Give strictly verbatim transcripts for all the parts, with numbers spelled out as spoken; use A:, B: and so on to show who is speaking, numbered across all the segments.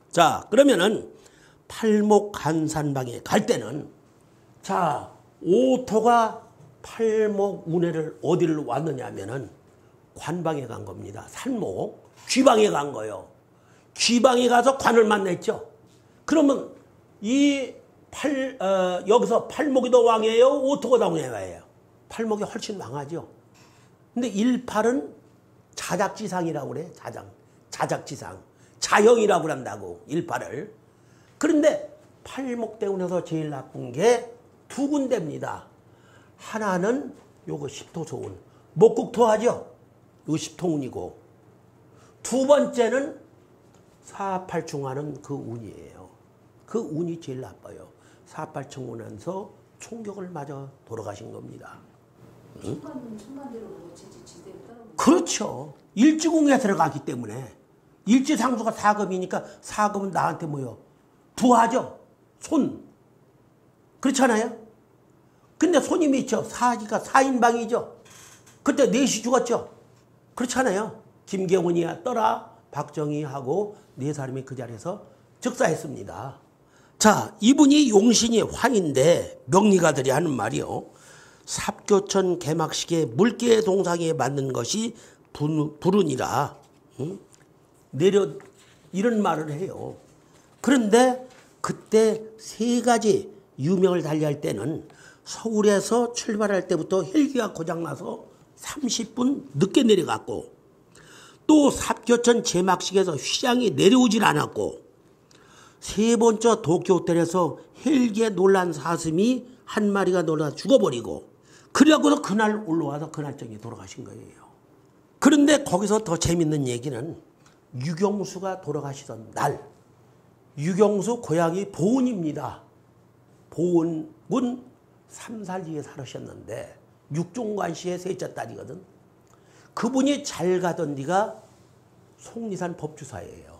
A: 자, 그러면은 팔목간산방에 갈 때는 자, 오토가 팔목운해를 어디를 왔느냐 하면은 관방에 간 겁니다. 산목, 귀방에 간 거예요. 귀방에 가서 관을 만났죠. 그러면 이 팔, 어, 여기서 팔목이 더 왕이에요? 오토가 더 왕이에요? 팔목이 훨씬 왕하죠. 근데 일팔은 자작지상이라고 그래. 자작, 자작지상. 자형이라고 그런다고, 일팔을. 그런데 팔목 때문에서 제일 나쁜 게 두 군데입니다. 하나는 요거 십토소운, 목국토하죠. 요 십토운이고, 두 번째는 사팔충하는 그 운이에요. 그 운이 제일 나빠요. 사팔충운하면서 총격을 맞아 돌아가신 겁니다. 응? 그렇죠. 일지궁에 들어가기 때문에. 일지상수가 사금이니까 사금은 나한테 뭐요? 부하죠. 손. 그렇잖아요. 근데 손님이 있죠. 사기가 사인방이죠. 그때 넷이 죽었죠. 그렇잖아요. 김경훈이야 떠라 박정희하고 네 사람이 그 자리에서 즉사했습니다. 자, 이분이 용신이 환인데 명리가들이 하는 말이요. 삽교천 개막식에 물개 동상에 맞는 것이 불운이라. 응? 내려 이런 말을 해요. 그런데 그때 세 가지 유명을 달리할 때는 서울에서 출발할 때부터 헬기가 고장나서 삼십 분 늦게 내려갔고, 또 삽교천 제막식에서 휘장이 내려오질 않았고, 세 번째 도쿄호텔에서 헬기에 놀란 사슴이 한 마리가 놀라 죽어버리고, 그래갖고서 그날 올라와서 그날 저녁에 돌아가신 거예요. 그런데 거기서 더 재밌는 얘기는 유경수가 돌아가시던 날, 유경수 고향이 보은입니다. 보은은 삼 살 뒤에 살으셨는데 육종관 씨의 셋째 딸이거든. 그분이 잘 가던 데가 속리산 법주사예요.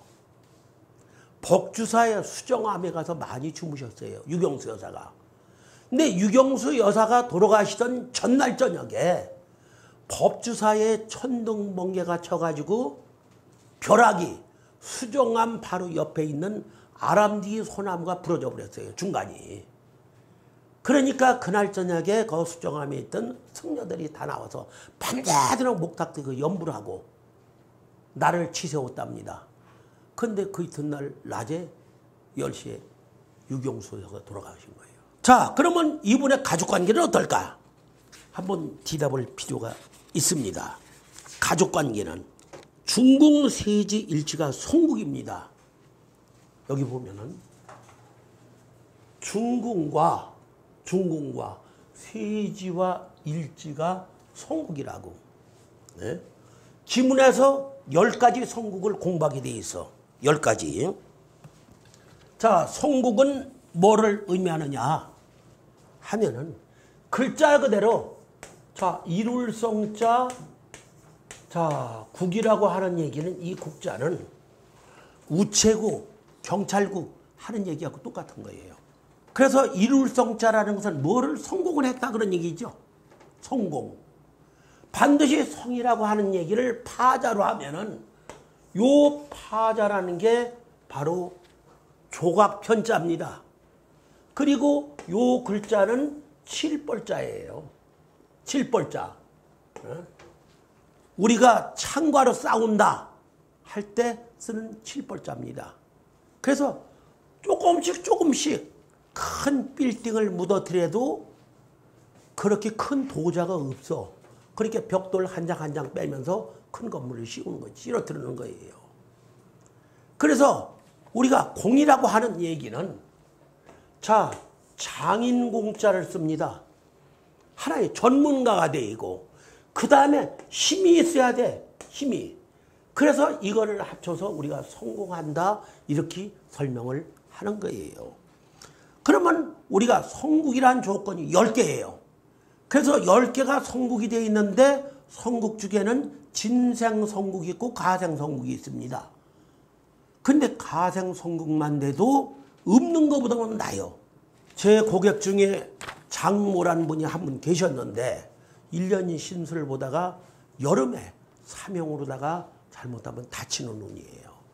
A: 법주사에 수정암에 가서 많이 주무셨어요. 유경수 여사가. 근데 유경수 여사가 돌아가시던 전날 저녁에 법주사에 천둥번개가 쳐가지고 벼락이 수정암 바로 옆에 있는 아람디 소나무가 부러져 버렸어요. 중간이. 그러니까 그날 저녁에 그 수정암에 있던 승려들이 다 나와서 반자들하고 목탁들 그 연부를 하고 나를 치세웠답니다. 근데 그 이튿날 낮에 열 시에 유경수가 돌아가신 거예요. 자, 그러면 이분의 가족관계는 어떨까? 한번 뒤다볼 필요가 있습니다. 가족관계는 중궁세지 일지가 송국입니다. 여기 보면은 중궁과 중궁과 세지와 일지가 송국이라고. 네? 지문에서 열 가지 송국을 공부하게 돼 있어. 열 가지. 자, 송국은 뭐를 의미하느냐 하면은 글자 그대로 자, 이룰성자 자, 국이라고 하는 얘기는 이 국자는 우체국, 경찰국 하는 얘기하고 똑같은 거예요. 그래서 이룰성자라는 것은 뭐를 성공을 했다 그런 얘기죠. 성공. 반드시 성이라고 하는 얘기를 파자로 하면은 요 파자라는 게 바로 조각편자입니다. 그리고 요 글자는 칠벌자예요. 칠벌자. 우리가 창과로 싸운다 할 때 쓰는 칠벌자입니다. 그래서 조금씩 조금씩 큰 빌딩을 묻어뜨려도 그렇게 큰 도자가 없어. 그렇게 벽돌 한 장 한 장 빼면서 큰 건물을 씌우는 거지, 씌워뜨리는 거예요. 그래서 우리가 공이라고 하는 얘기는 자, 장인공자를 씁니다. 하나의 전문가가 되고 그 다음에 힘이 있어야 돼. 힘이. 그래서 이거를 합쳐서 우리가 성공한다 이렇게 설명을 하는 거예요. 그러면 우리가 성국이라는 조건이 열 개예요. 그래서 열 개가 성국이 되어 있는데 성국 중에는 진생성국이 있고 가생성국이 있습니다. 근데 가생성국만 돼도 없는 것보다는 나아요. 제 고객 중에 장모라는 분이 한 분 계셨는데 일 년이 신수를 보다가 여름에 사명으로다가 잘못하면 다치는 운이에요.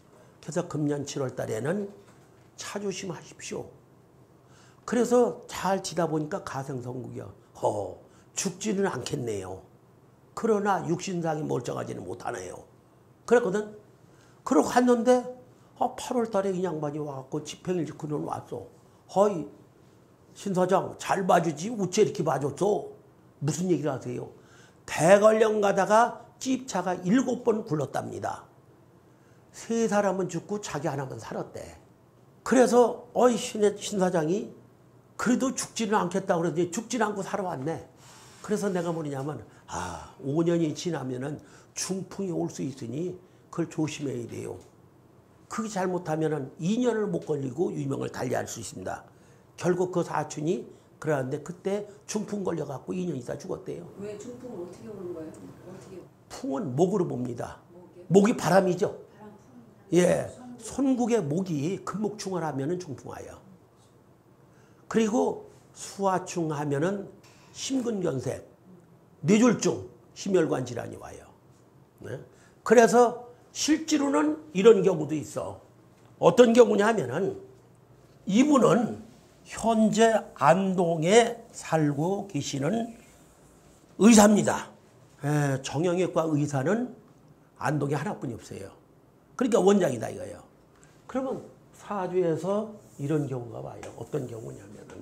A: 그래서 금년 칠월 달에는 차 조심하십시오. 그래서 잘 지다 보니까 가생성국이요. 허, 죽지는 않겠네요. 그러나 육신상이 멀쩡하지는 못하네요. 그랬거든. 그러고 갔는데 아, 팔월 달에 이 양반이 와갖고 집행일지 그년 왔어. 허이 신 사장 잘 봐주지 어째 이렇게 봐줬어. 무슨 얘기를 하세요. 대관령 가다가 찝차가 일곱 번 굴렀답니다. 세 사람은 죽고 자기 하나만 살았대. 그래서 어이 신, 신 사장이 그래도 죽지는 않겠다고 그러더니 죽지는 않고 살아왔네. 그래서 내가 뭐냐면 아 오 년이 지나면은 중풍이 올 수 있으니 그걸 조심해야 돼요. 그게 잘못하면은 이 년을 못 걸리고 유명을 달리할 수 있습니다. 결국 그 사촌이 그러는데 그때 중풍 걸려갖고 이 년 있다 죽었대요.
B: 왜 중풍을 어떻게 오는 거예요? 어떻게?
A: 풍은 목으로 봅니다.
B: 목이요?
A: 목이 바람이죠.
B: 바람
A: 예, 손국의 목이 금목충을 하면은 중풍 와요. 그리고 수화충 하면은 심근경색, 뇌졸중, 심혈관 질환이 와요. 네? 그래서 실제로는 이런 경우도 있어. 어떤 경우냐 하면은 이분은 현재 안동에 살고 계시는 의사입니다. 에, 정형외과 의사는 안동에 하나뿐이 없어요. 그러니까 원장이다 이거예요. 그러면 사주에서 이런 경우가 와요. 어떤 경우냐면은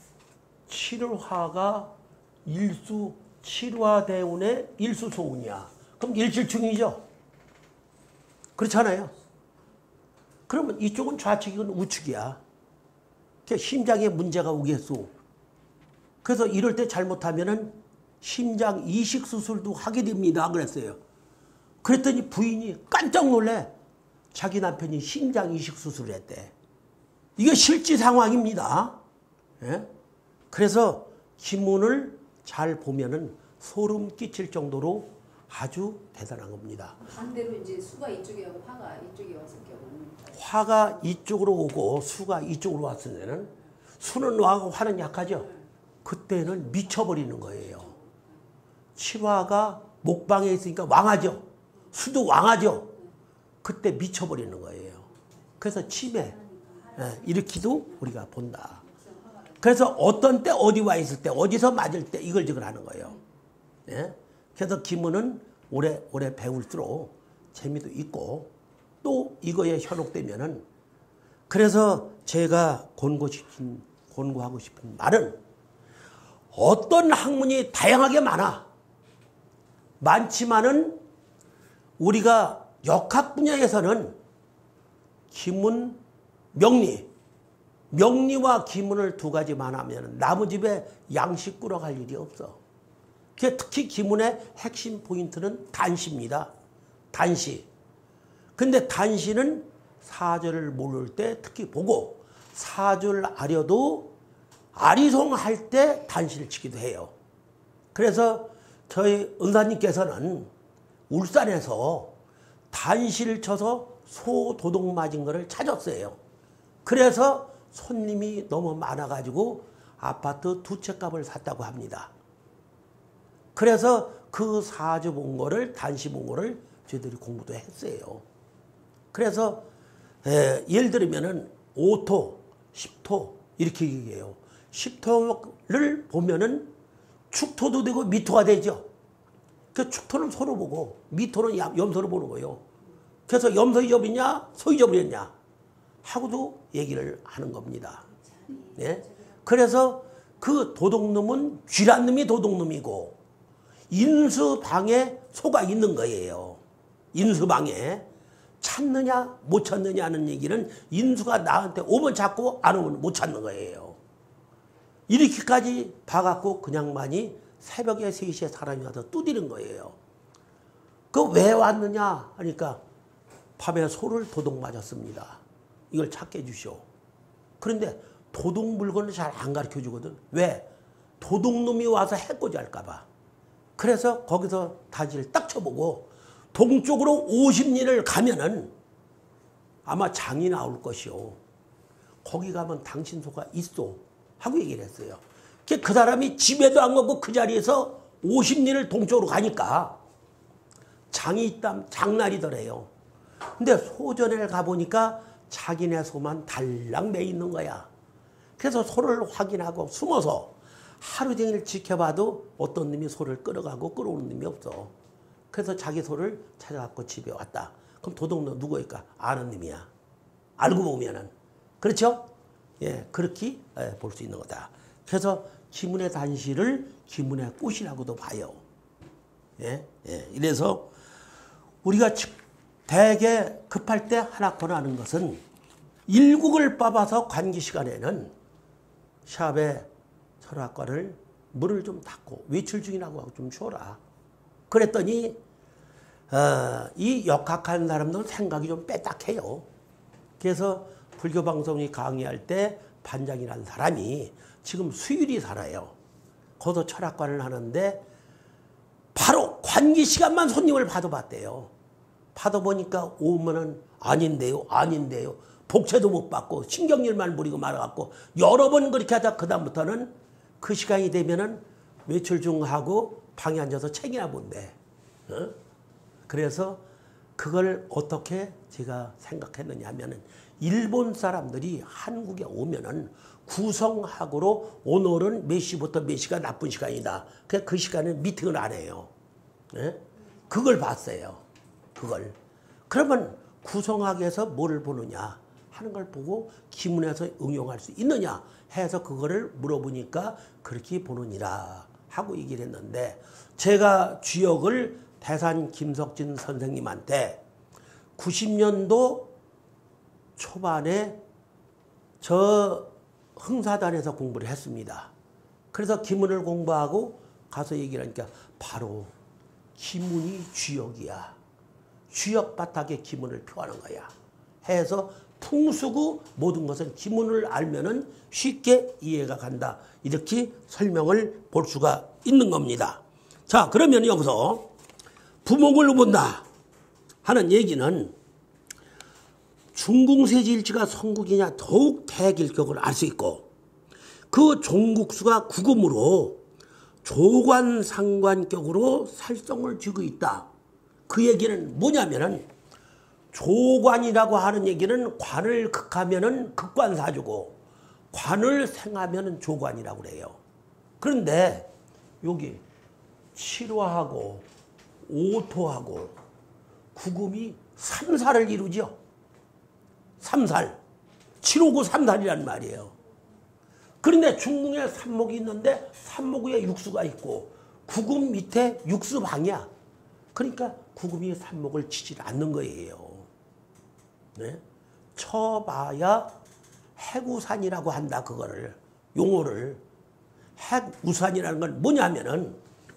A: 칠화가 일수 칠화대운의 일수소운이야. 그럼 일실충이죠. 그렇잖아요. 그러면 이쪽은 좌측이건 우측이야. 심장에 문제가 오겠소. 그래서 이럴 때 잘못하면은 심장 이식 수술도 하게 됩니다. 그랬어요. 그랬더니 부인이 깜짝 놀래. 자기 남편이 심장 이식 수술을 했대. 이게 실제 상황입니다. 예? 그래서 기문을 잘 보면은 소름 끼칠 정도로 아주 대단한 겁니다.
B: 반대로 이제 수가 이쪽에 오고 화가 이쪽에 왔을 경우는
A: 화가 이쪽으로 오고 수가 이쪽으로 왔을 때는 수는 와고 화는 약하죠. 그때는 미쳐버리는 거예요. 칠화가 목방에 있으니까 왕하죠. 수도 왕하죠. 그때 미쳐버리는 거예요. 그래서 치매 예, 일으키도 우리가 본다. 그래서 어떤 때 어디 와 있을 때 어디서 맞을 때 이걸 저걸 하는 거예요. 예? 그래서 기문은 오래 오래 배울수록 재미도 있고 또 이거에 현혹되면은 그래서 제가 권고시킨 권고하고 싶은 말은 어떤 학문이 다양하게 많아. 많지만은 우리가 역학 분야에서는 기문, 명리, 명리와 기문을 두 가지만 하면 나무집에 양식 꾸러 갈 일이 없어. 특히 기문의 핵심 포인트는 단시입니다. 단시. 근데 단시는 사주를 모를 때 특히 보고 사주를 아려도 아리송할 때 단시를 치기도 해요. 그래서 저희 은사님께서는 울산에서 단시를 쳐서 소도둑 맞은 거를 찾았어요. 그래서 손님이 너무 많아가지고 아파트 두 채 값을 샀다고 합니다. 그래서 그 사주 본 거를 단시 본 거를 저희들이 공부도 했어요. 그래서 에, 예를 들면은 오 토, 십 토 이렇게 얘기해요. 십 토를 보면은 축토도 되고 미토가 되죠. 그 축토는 서로 보고 미토는 염소로 보는 거예요. 그래서 염소의 접이냐 소의 접이냐 하고도 얘기를 하는 겁니다. 네? 그래서 그 도둑놈은 쥐란 놈이 도둑놈이고 인수방에 소가 있는 거예요. 인수방에 찾느냐 못 찾느냐 하는 얘기는 인수가 나한테 오면 찾고 안 오면 못 찾는 거예요. 이렇게까지 봐갖고 그냥만이 새벽에 세 시에 사람이 와서 두드리는 거예요. 그 왜 왔느냐 하니까 밤에 소를 도둑 맞았습니다. 이걸 찾게 해주시오. 그런데 도둑 물건을 잘 안 가르쳐 주거든. 왜? 도둑놈이 와서 해코지 할까 봐. 그래서 거기서 다지를 딱 쳐보고 동쪽으로 오십 리를 가면은 아마 장이 나올 것이오. 거기 가면 당신 소가 있어. 하고 얘기를 했어요. 그 사람이 집에도 안 가고 그 자리에서 오십 리를 동쪽으로 가니까 장이 있다면 장날이더래요. 근데 소전에 가보니까 자기네 소만 달랑 매 있는 거야. 그래서 소를 확인하고 숨어서 하루 종일 지켜봐도 어떤 놈이 소를 끌어가고 끌어오는 놈이 없어. 그래서 자기 소를 찾아갖고 집에 왔다. 그럼 도둑놈 누구일까? 아는 놈이야. 알고 보면은. 그렇죠? 예, 그렇게 볼 수 있는 거다. 그래서 기문의 단시를 기문의 꽃이라고도 봐요. 예, 예. 이래서 우리가 대개 급할 때 하나 권하는 것은 일국을 뽑아서 관기 시간에는 샵에 철학과를 문을 좀 닫고 외출 중이라고 하고 좀 쉬어라. 그랬더니 어, 이 역학한 사람들은 생각이 좀 빼딱해요. 그래서 불교 방송이 강의할 때 반장이라는 사람이 지금 수율이 살아요. 거기서 철학관을 하는데 바로 관기 시간만 손님을 받아봤대요. 받아보니까 오면은 아닌데요, 아닌데요. 복채도 못 받고 신경질만 부리고 말아갖고 여러 번 그렇게 하다 그다음부터는 그 시간이 되면은 외출 중하고 방에 앉아서 책이나 본대. 어? 그래서 그걸 어떻게 제가 생각했느냐 하면은 일본 사람들이 한국에 오면은 구성학으로 오늘은 몇 시부터 몇 시가 나쁜 시간이다. 그래서 그 시간에 미팅을 안 해요. 네? 그걸 봤어요. 그걸. 그러면 구성학에서 뭐를 보느냐 하는 걸 보고 기문에서 응용할 수 있느냐 해서 그거를 물어보니까 그렇게 보느니라 하고 얘기를 했는데 제가 주역을 대산 김석진 선생님한테 구십 년도 초반에 저 흥사단에서 공부를 했습니다. 그래서 기문을 공부하고 가서 얘기를 하니까 바로 기문이 주역이야. 주역 바닥에 기문을 표하는 거야. 해서 풍수고 모든 것은 기문을 알면은 쉽게 이해가 간다. 이렇게 설명을 볼 수가 있는 겁니다. 자, 그러면 여기서 부목을 본다 하는 얘기는 중궁세지일지가 성국이냐 더욱 대길격을 알 수 있고 그 종국수가 구금으로 조관상관격으로 살성을 쥐고 있다. 그 얘기는 뭐냐면은 조관이라고 하는 얘기는 관을 극하면은 극관사주고 관을 생하면은 조관이라고 그래요. 그런데 여기 칠화하고 오토하고 구금이 삼살을 이루죠. 삼살. 칠오구 삼살이란 말이에요. 그런데 중궁에 삼목이 있는데 삼목 위에 육수가 있고 구금 밑에 육수방이야. 그러니까 구금이 삼목을 치질 않는 거예요. 네? 쳐봐야 핵우산이라고 한다. 그거를 용어를 핵우산이라는 건 뭐냐면은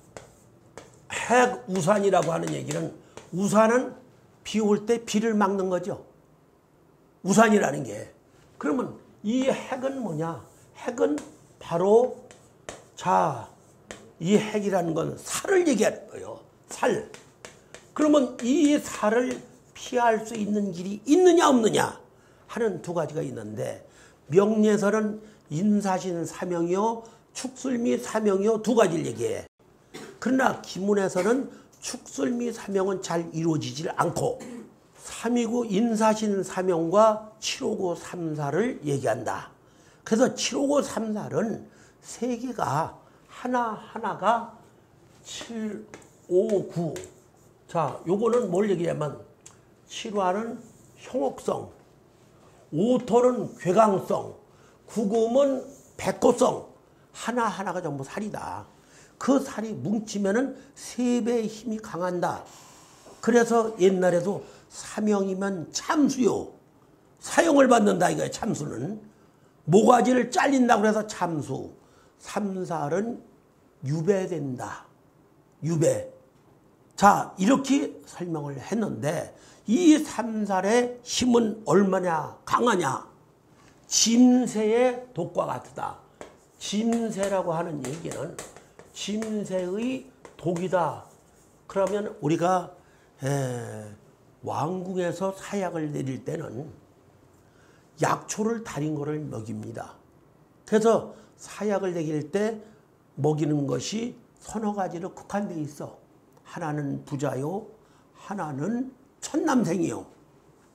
A: 핵우산이라고 하는 얘기는 우산은 비 올 때 비를 막는 거죠. 우산이라는 게. 그러면 이 핵은 뭐냐? 핵은 바로 자, 이 핵이라는 건 살을 얘기하는 거예요. 살. 그러면 이 살을 피할 수 있는 길이 있느냐 없느냐 하는 두 가지가 있는데 명리에서는 인사신 사명이요 축술미 사명이요 두 가지를 얘기해. 그러나 기문에서는 축술미 사명은 잘 이루어지질 않고 삼이구 인사신 사명과 칠오구 삼살을 얘기한다. 그래서 칠오구 삼살은 세 개가 하나하나가 칠, 오, 구. 자, 요거는 뭘 얘기하면 칠화는 형옥성, 오토는 괴강성, 구금은 백호성. 하나하나가 전부 살이다. 그 살이 뭉치면은 세 배의 힘이 강한다. 그래서 옛날에도 사명이면 참수요. 사형을 받는다 이거야. 참수는. 모가지를 잘린다고 해서 참수. 삼살은 유배된다. 유배. 자, 이렇게 설명을 했는데 이 삼살의 힘은 얼마나 강하냐. 짐새의 독과 같다. 짐새라고 하는 얘기는 짐새의 독이다. 그러면 우리가 에, 왕궁에서 사약을 내릴 때는 약초를 달인 거를 먹입니다. 그래서 사약을 내릴 때 먹이는 것이 서너 가지로 국한되어 있어. 하나는 부자요, 하나는 천남생이요,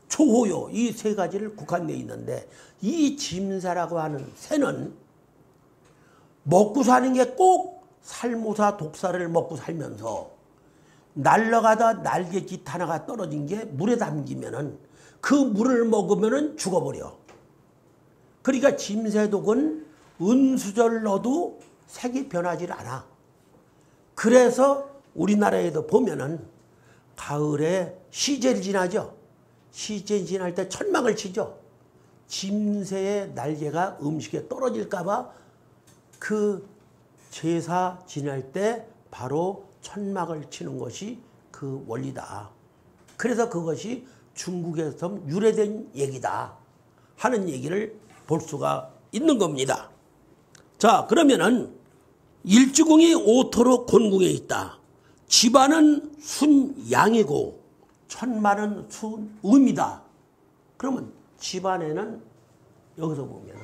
A: 초호요 이 세 가지를 국한되어 있는데 이 짐새라고 하는 새는 먹고 사는 게 꼭 살모사 독사를 먹고 살면서 날아가다 날갯짓 하나가 떨어진 게 물에 담기면은 그 물을 먹으면은 죽어버려. 그러니까 짐새독은 은수절 넣어도 색이 변하지 않아. 그래서 우리나라에도 보면은 가을에 시제를 지나죠. 시제 지날 때 천막을 치죠. 짐새의 날개가 음식에 떨어질까봐 그 제사 지날 때 바로 천막을 치는 것이 그 원리다. 그래서 그것이 중국에서 유래된 얘기다 하는 얘기를 볼 수가 있는 겁니다. 자, 그러면은 일주궁이 오토로 곤궁에 있다. 집안은 순양이고 천마는 순음이다. 그러면 집안에는 여기서 보면은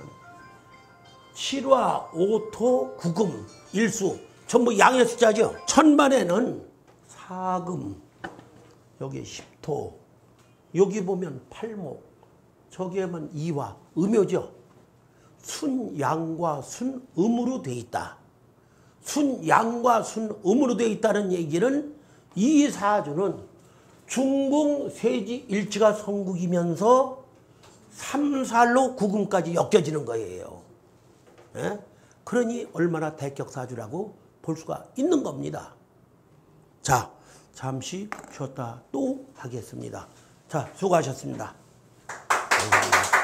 A: 칠화, 오토, 구금, 일수 전부 양의 숫자죠. 천만에는 사금, 여기 십토, 여기 보면 팔목, 저기에 보면 이화, 음묘죠. 순양과 순음으로 되어 있다. 순양과 순음으로 되어 있다는 얘기는 이 사주는 중궁, 세지, 일지가 성국이면서 삼살로 구금까지 엮여지는 거예요. 예? 그러니 얼마나 대격사주라고 볼 수가 있는 겁니다. 자, 잠시 쉬었다 또 하겠습니다. 자, 수고하셨습니다. 감사합니다.